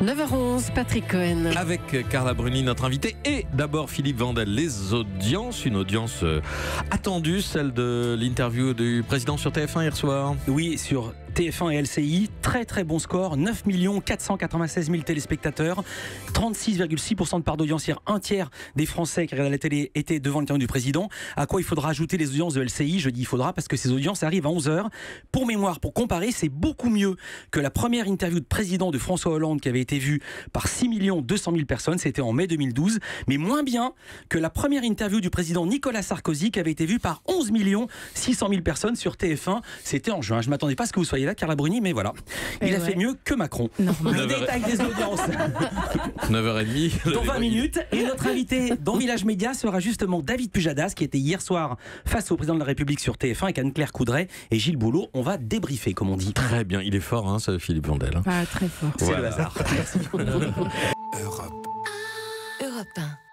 9h11, Patrick Cohen. Avec Carla Bruni, notre invitée, et d'abord Philippe Vandel. Les audiences, une audience attendue, celle de l'interview du président sur TF1 hier soir. Oui, sur TF1 et LCI, très bon score, 9 496 000 téléspectateurs, 36,6% de part d'audience hier, un tiers des Français qui regardent la télé étaient devant l'interview du président. À quoi il faudra ajouter les audiences de LCI? Je dis il faudra parce que ces audiences arrivent à 11h. Pour mémoire, pour comparer, c'est beaucoup mieux que la première interview de président de François Hollande qui avait été vue par 6 200 000 personnes, c'était en mai 2012, mais moins bien que la première interview du président Nicolas Sarkozy qui avait été vue par 11 600 000 personnes sur TF1, c'était en juin. Je ne m'attendais pas à ce que vous soyez là, Carla Bruni, mais voilà. Il a fait mieux que Macron. Le détail des audiences. 9h30. Dans 20 minutes. Et notre invité dans Village Média sera justement David Pujadas, qui était hier soir face au président de la République sur TF1 avec Anne-Claire Coudray et Gilles Boulot. On va débriefer, comme on dit. Très bien, il est fort, hein, ce Philippe Vandel. Ah, très fort. C'est le hasard. Merci. Europe 1.